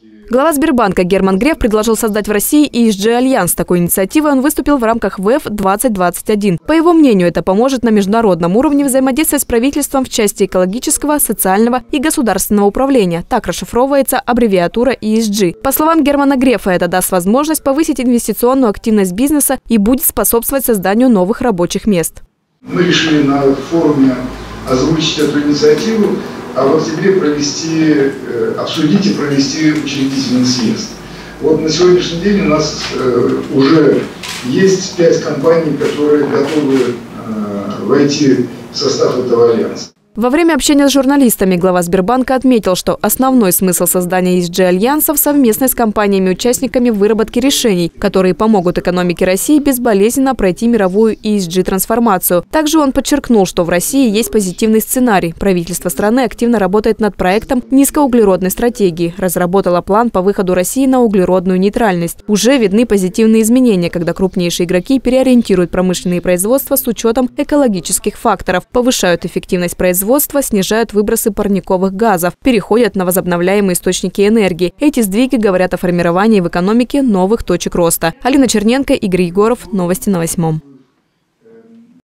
Глава Сбербанка Герман Греф предложил создать в России ESG-альянс. С такой инициативой он выступил в рамках ВЭФ-2021. По его мнению, это поможет на международном уровне взаимодействовать с правительством в части экологического, социального и государственного управления. Так расшифровывается аббревиатура ESG. По словам Германа Грефа, это даст возможность повысить инвестиционную активность бизнеса и будет способствовать созданию новых рабочих мест. Мы решили на форуме озвучить эту инициативу, а в октябре обсудить и провести учредительный съезд. Вот на сегодняшний день у нас уже есть 5 компаний, которые готовы войти в состав этого альянса. Во время общения с журналистами глава Сбербанка отметил, что основной смысл создания ESG-альянсов совместно с компаниями-участниками в выработке решений, которые помогут экономике России безболезненно пройти мировую ESG-трансформацию. Также он подчеркнул, что в России есть позитивный сценарий. Правительство страны активно работает над проектом низкоуглеродной стратегии, разработало план по выходу России на углеродную нейтральность. Уже видны позитивные изменения, когда крупнейшие игроки переориентируют промышленные производства с учетом экологических факторов, повышают эффективность производства, снижают выбросы парниковых газов, переходят на возобновляемые источники энергии. Эти сдвиги говорят о формировании в экономике новых точек роста. Алина Черненко, Игорь Егоров. Новости на 8.